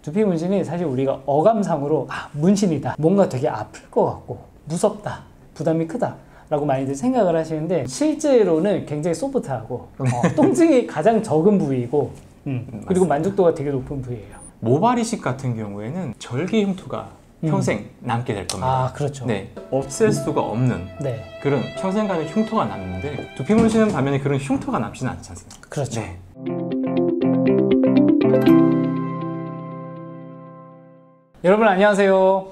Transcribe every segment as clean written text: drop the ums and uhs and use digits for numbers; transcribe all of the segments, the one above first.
두피 문신이 사실 우리가 어감상으로 문신이다, 뭔가 되게 아플 것 같고 무섭다, 부담이 크다 라고 많이들 생각을 하시는데, 실제로는 굉장히 소프트하고 통증이 가장 적은 부위이고 그리고 만족도가 되게 높은 부위예요. 모발 이식 같은 경우에는 절개 흉터가 평생 남게 될 겁니다. 아, 그렇죠. 네, 없앨 수가 없는 네. 그런 평생간의 흉터가 남는데, 두피 문신은 반면에 그런 흉터가 남지는 않지 않습니까? 그렇죠. 네. 여러분 안녕하세요.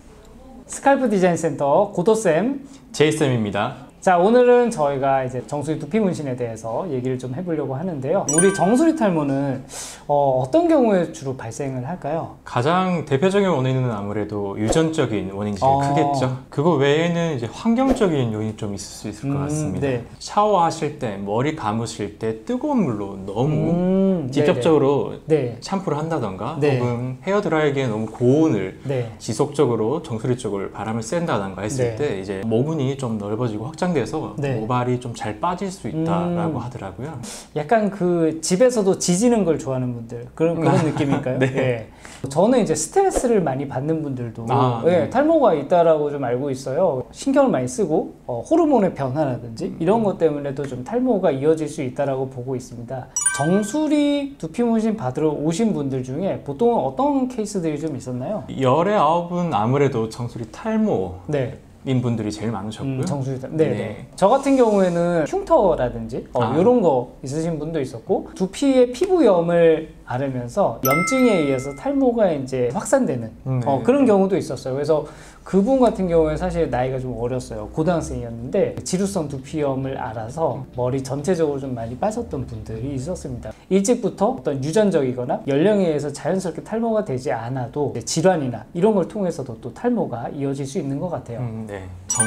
스칼프 디자인 센터 고도쌤 제이쌤입니다. 자, 오늘은 저희가 이제 정수리 두피 문신에 대해서 얘기를 좀 해보려고 하는데요. 우리 정수리 탈모는 어떤 경우에 주로 발생을 할까요? 가장 대표적인 원인은 아무래도 유전적인 원인이 제일 크겠죠. 그거 외에는 이제 환경적인 요인이 좀 있을 수 있을 것 같습니다. 네. 샤워하실 때, 머리 감으실 때 뜨거운 물로 너무 직접적으로 네. 샴푸를 한다던가 네. 혹은 헤어드라이기에 너무 고온을 네. 지속적으로 정수리 쪽을 바람을 쐰다던가 했을 네. 때 이제 모근이 좀 넓어지고 확장돼서 네. 모발이 좀 잘 빠질 수 있다라고 하더라고요. 약간 그 집에서도 지지는 걸 좋아하는 분들, 그런 느낌일까요? 네. 네. 저는 이제 스트레스를 많이 받는 분들도 네. 탈모가 있다라고 좀 알고 있어요. 신경을 많이 쓰고 호르몬의 변화라든지 이런 것 때문에도 좀 탈모가 이어질 수 있다라고 보고 있습니다. 정수리 두피 문신 받으러 오신 분들 중에 보통은 어떤 케이스들이 좀 있었나요? 열의 9은 아무래도 정수리 탈모 네. 인 분들이 제일 많으셨고요. 정수리 네. 저 같은 경우에는 흉터라든지 이런 거 있으신 분도 있었고, 두피의 피부염을 앓으면서 염증에 의해서 탈모가 이제 확산되는 그런 경우도 있었어요. 그래서 그분 같은 경우에 사실 나이가 좀 어렸어요. 고등학생이었는데 지루성 두피염을 앓아서 머리 전체적으로 좀 많이 빠졌던 분들이 있었습니다. 일찍부터 어떤 유전적이거나 연령에 의해서 자연스럽게 탈모가 되지 않아도 질환이나 이런 걸 통해서도 또 탈모가 이어질 수 있는 것 같아요. 네.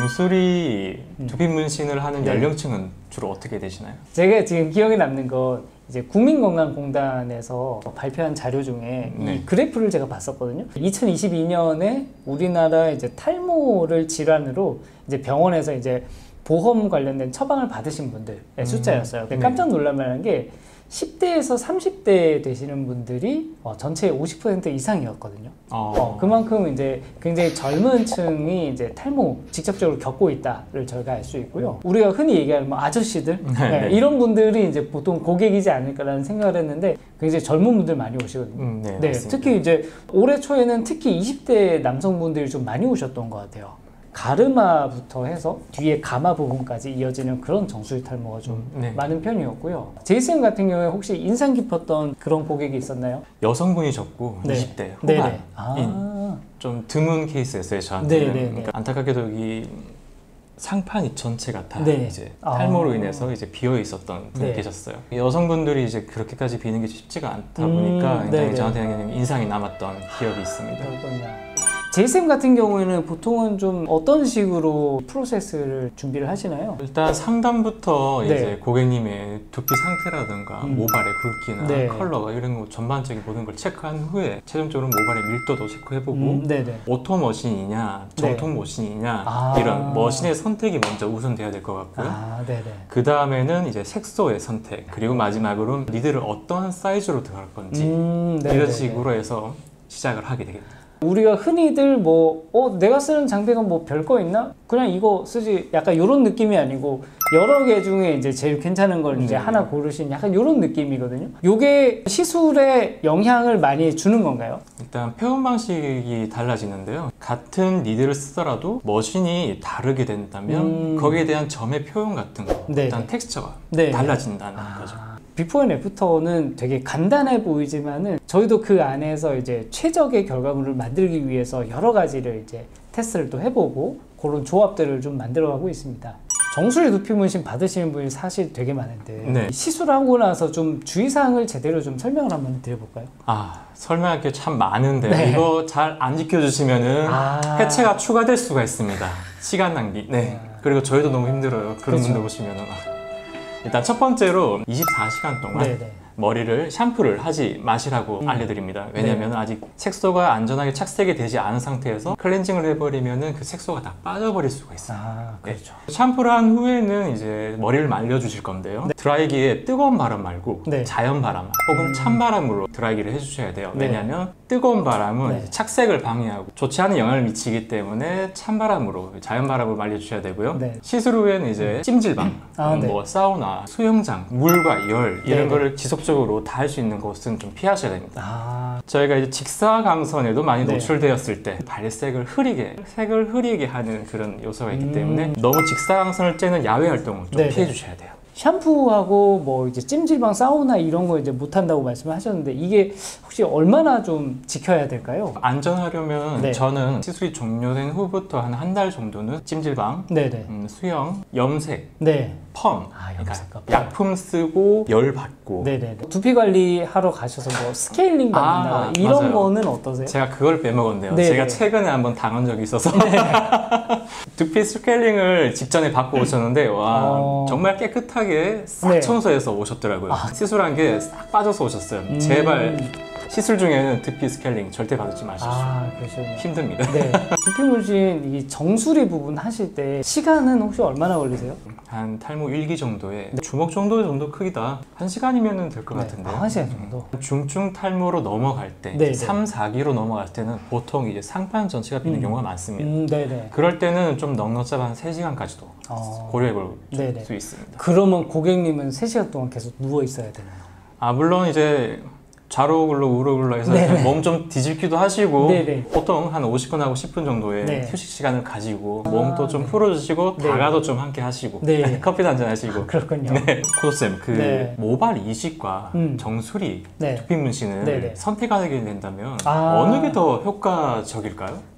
정수리 두피 문신을 하는 연령층은 주로 어떻게 되시나요? 제가 지금 기억에 남는 건 이제 국민건강공단에서 발표한 자료 중에 이 그래프를 제가 봤었거든요. 2022년에 우리나라 이제 탈모를 질환으로 이제 병원에서 이제 보험 관련된 처방을 받으신 분들의 숫자였어요. 깜짝 놀랄만한 게 10대에서 30대 되시는 분들이 전체의 50% 이상이었거든요. 그만큼 이제 굉장히 젊은 층이 이제 탈모 직접적으로 겪고 있다를 저희가 알 수 있고요. 우리가 흔히 얘기하는 뭐 아저씨들 이런 분들이 이제 보통 고객이지 않을까라는 생각을 했는데 굉장히 젊은 분들 많이 오시거든요. 네, 특히 이제 올해 초에는 특히 20대 남성분들이 좀 많이 오셨던 것 같아요. 가르마부터 해서 뒤에 가마 부분까지 이어지는 그런 정수리 탈모가 좀 많은 편이었고요. 제이슨 같은 경우에 혹시 인상 깊었던 그런 고객이 있었나요? 여성분이셨고 20대 후반인 좀 드문 케이스였어요, 저한테는. 그러니까 안타깝게도 이 상판이 전체가 다 이제 탈모로 인해서 이제 비어 있었던 분이 계셨어요. 여성분들이 이제 그렇게까지 비는 게 쉽지가 않다 보니까 굉장히 저한테는 인상이 남았던 기억이 있습니다. 제이쌤 같은 경우에는 보통은 좀 어떤 식으로 프로세스를 준비를 하시나요? 일단 상담부터 이제 고객님의 두피 상태라든가 모발의 굵기나 컬러가 이런 거 전반적인 모든 걸 체크한 후에 최종적으로 모발의 밀도도 체크해보고 오토 머신이냐 정통 머신이냐 이런 머신의 선택이 먼저 우선돼야 될 것 같고요. 그 다음에는 이제 색소의 선택, 그리고 마지막으로 니들을 어떤 사이즈로 들어갈 건지 이런 식으로 해서 시작을 하게 되겠다. 우리가 흔히들 내가 쓰는 장비가 뭐 별거 있나? 그냥 이거 쓰지, 약간 이런 느낌이 아니고 여러 개 중에 이제 제일 괜찮은 걸 이제 하나 고르신 약간 이런 느낌이거든요. 요게 시술에 영향을 많이 주는 건가요? 일단 표현 방식이 달라지는데요. 같은 니드를 쓰더라도 머신이 다르게 된다면 거기에 대한 점의 표현 같은 거, 일단 텍스처가 달라진다는 거죠. 비포 앤 애프터는 되게 간단해 보이지만은 저희도 그 안에서 이제 최적의 결과물을 만들기 위해서 여러 가지를 이제 테스트를 또 해보고 그런 조합들을 좀 만들어가고 있습니다. 정수리 두피 문신 받으시는 분이 사실 되게 많은데 시술하고 나서 좀 주의사항을 제대로 좀 설명을 한번 드려볼까요? 설명할 게 참 많은데 이거 잘 안 지켜주시면은 해체가 추가될 수가 있습니다. 시간 낭비. 그리고 저희도 너무 힘들어요. 그런 분들 보시면은. 일단 첫 번째로 24시간 동안 머리를 샴푸를 하지 마시라고 알려드립니다. 왜냐하면 아직 색소가 안전하게 착색이 되지 않은 상태에서 클렌징을 해버리면 그 색소가 다 빠져버릴 수가 있어요. 그렇죠. 샴푸를 한 후에는 이제 머리를 말려주실 건데요. 드라이기에 뜨거운 바람 말고 네. 자연 바람 혹은 찬바람으로 드라이기를 해주셔야 돼요. 네. 왜냐하면 뜨거운 바람은 네. 착색을 방해하고 좋지 않은 영향을 미치기 때문에 찬바람으로, 자연 바람으로 말려주셔야 되고요. 네. 시술 후에는 이제 찜질방, 네. 뭐 사우나, 수영장, 물과 열 이런 네. 거를 지속적으로 다 할 수 있는 곳은 좀 피하셔야 됩니다. 아. 저희가 이제 직사광선에도 많이 네. 노출되었을 때 색을 흐리게 하는 그런 요소가 있기 때문에 너무 직사광선을 쬐는 야외 활동을 좀 네. 피해 주셔야 돼요. 샴푸하고 뭐 이제 찜질방, 사우나 이런 거 이제 못 한다고 말씀을 하셨는데 이게 혹시 얼마나 좀 지켜야 될까요? 안전하려면 네. 저는 시술이 종료된 후부터 한 달 정도는 찜질방, 네네. 수영, 염색, 네. 펌, 염색과 펌. 약품 쓰고 열 받고. 네네. 두피 관리 하러 가셔서 뭐 스케일링 받는다 이런 맞아요. 거는 어떠세요? 제가 그걸 빼먹었네요. 네네. 제가 최근에 한번 당한 적이 있어서 두피 스케일링을 직전에 받고 오셨는데 와 정말 깨끗하게 싹 네. 청소해서 오셨더라고요. 시술한 게 싹 빠져서 오셨어요. 제발 시술 중에는 두피 스케일링 절대 받지 마십시오. 그러시군요. 힘듭니다. 네. 두피 문신 이 정수리 부분 하실 때 시간은 혹시 얼마나 걸리세요? 한 탈모 1기 정도에 주먹 정도 크기다. 1시간이면 될 것 같은데요. 1시간 정도. 중증 탈모로 넘어갈 때, 네, 3, 4기로 넘어갈 때는 보통 이제 상판 전체가 비는 경우가 많습니다. 네네. 그럴 때는 좀 넉넉잡아 한 3시간까지도 고려해 볼 수 있습니다. 그러면 고객님은 3시간 동안 계속 누워 있어야 되나요? 물론 이제 좌로 굴러 우로 굴러 해서 몸 좀 뒤집기도 하시고 네네. 보통 한 50분하고 10분 정도의 네. 휴식 시간을 가지고 몸도 좀 풀어주시고 다가도 좀 함께 하시고 커피도 한잔 하시고. 그렇군요. 코도쌤, 모발 이식과 정수리 두피 문신을 선택하게 된다면 어느 게 더 효과적일까요?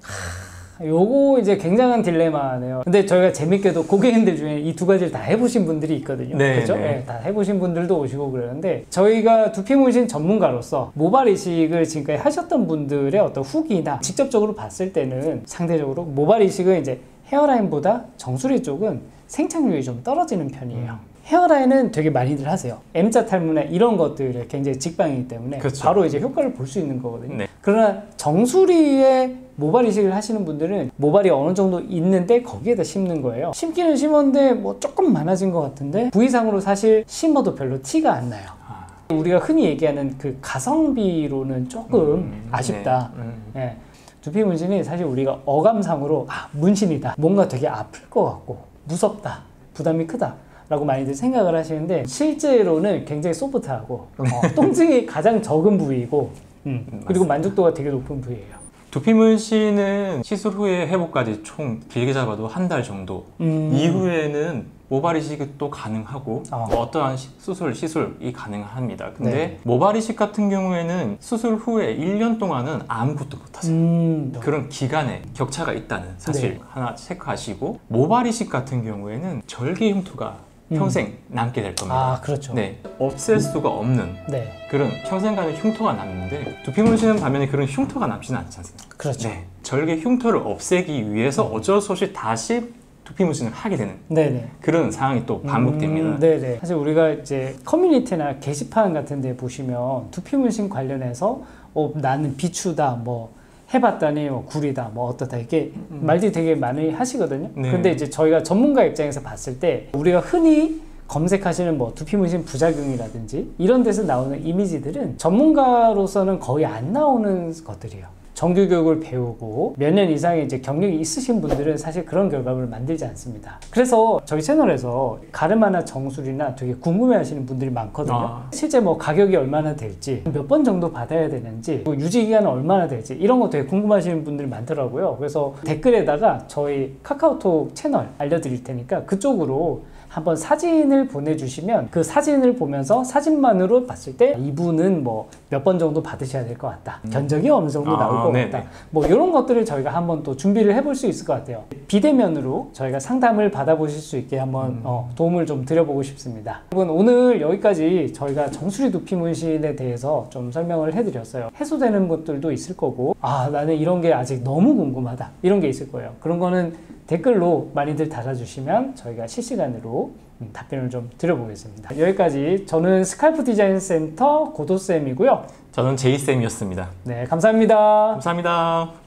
요거 이제 굉장한 딜레마네요. 근데 저희가 재밌게도 고객님들 중에 이 두 가지를 다 해보신 분들이 있거든요. 그렇죠? 네, 다 해보신 분들도 오시고 그러는데 저희가 두피 문신 전문가로서 모발 이식을 지금까지 하셨던 분들의 어떤 후기나 직접적으로 봤을 때는 상대적으로 모발 이식은 이제 헤어라인보다 정수리 쪽은 생착률이 좀 떨어지는 편이에요. 헤어라인은 되게 많이들 하세요. M자 탈모나 이런 것들이 굉장히 직방이기 때문에 바로 이제 효과를 볼 수 있는 거거든요. 그러나 정수리에 모발 이식을 하시는 분들은 모발이 어느 정도 있는데 거기에다 심는 거예요. 심기는 심었는데 뭐 조금 많아진 것 같은데 부위상으로 사실 심어도 별로 티가 안 나요. 우리가 흔히 얘기하는 그 가성비로는 조금 아쉽다. 네. 두피 문신이 사실 우리가 어감상으로 문신이다. 뭔가 되게 아플 것 같고 무섭다. 부담이 크다. 라고 많이들 생각을 하시는데 실제로는 굉장히 소프트하고 통증이 가장 적은 부위이고 그리고 만족도가 되게 높은 부위예요. 두피 문신은 시술 후에 회복까지 총 길게 잡아도 한 달 정도 이후에는 모발 이식이 또 가능하고 어떠한 시술이 가능합니다. 근데 모발 이식 같은 경우에는 수술 후에 1년 동안은 아무것도 못하세요. 그런 기간에 격차가 있다는 사실 하나 체크하시고 모발 이식 같은 경우에는 절개 흉터가 평생 남게 될 겁니다. 그렇죠. 네, 없앨 수가 없는 그런 평생간의 흉터가 남는데 두피 문신은 반면에 그런 흉터가 남지는 않지 않습니까? 그렇죠. 절개 흉터를 없애기 위해서 어쩔 수 없이 다시 두피 문신을 하게 되는 그런 상황이 또 반복됩니다. 사실 우리가 이제 커뮤니티나 게시판 같은 데 보시면 두피 문신 관련해서 나는 비추다 뭐 해봤더니 구리다 뭐 어떻다 이렇게 말들이 되게 많이 하시거든요. 근데 이제 저희가 전문가 입장에서 봤을 때 우리가 흔히 검색하시는 뭐 두피 문신 부작용이라든지 이런 데서 나오는 이미지들은 전문가로서는 거의 안 나오는 것들이에요. 정규 교육을 배우고 몇 년 이상의 이제 경력이 있으신 분들은 사실 그런 결과물을 만들지 않습니다. 그래서 저희 채널에서 가르마나 정수리나 되게 궁금해 하시는 분들이 많거든요. 실제 뭐 가격이 얼마나 될지, 몇 번 정도 받아야 되는지, 유지 기간은 얼마나 될지 이런 거 되게 궁금하시는 분들이 많더라고요. 그래서 댓글에다가 저희 카카오톡 채널 알려드릴 테니까 그쪽으로 한번 사진을 보내주시면 그 사진을 보면서 사진만으로 봤을 때 이분은 뭐 몇 번 정도 받으셔야 될 것 같다. 견적이 어느 정도 나올 것 같다. 뭐 이런 것들을 저희가 한번 또 준비를 해볼 수 있을 것 같아요. 비대면으로 저희가 상담을 받아보실 수 있게 한번 도움을 좀 드려보고 싶습니다. 여러분 오늘 여기까지 저희가 정수리 두피 문신에 대해서 좀 설명을 해드렸어요. 해소되는 것들도 있을 거고 나는 이런 게 아직 너무 궁금하다. 이런 게 있을 거예요. 그런 거는 댓글로 많이들 달아주시면 저희가 실시간으로 답변을 좀 드려보겠습니다. 여기까지 저는 스칼프 디자인 센터 고도쌤이고요. 저는 제이쌤이었습니다. 네, 감사합니다. 감사합니다.